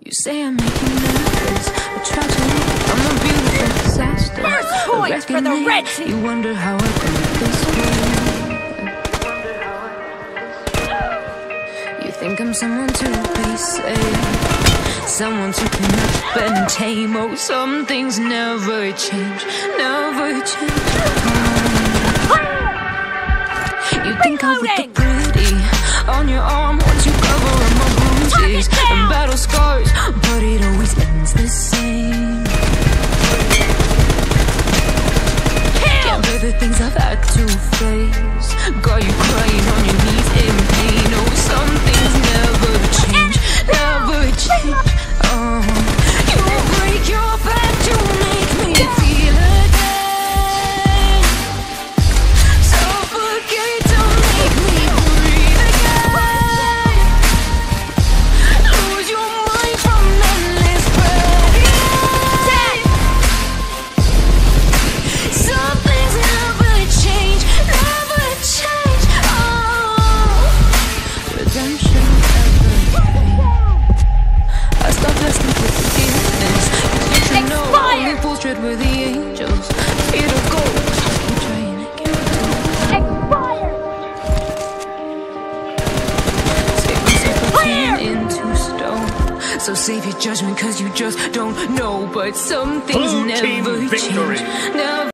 You say I'm making nervous, but tragedy, I'm a beautiful disaster. First point for the red team. You wonder how I got this way. You think I'm someone to be saved, someone to clean up and tame. Oh, some things never change, never change. You think I would look pretty on your arm once you cover up my bruises and battle scars, but it always ends the same. Can't bear the things I've had to face, got you crying on your knees in pain. Oh, some things never change, never change. You break your back to make me feel again, suffocate to make me breathe again, lose your mind from endless pain. Some things never change, never change. Redemption ever came. I stopped asking for forgiveness, 'cause you should know only fools tread where the angels fear to go. I'm trying again. Save myself from turning into stone. So save your judgment, 'cause you just don't know. But some things Blue team never victory. change, never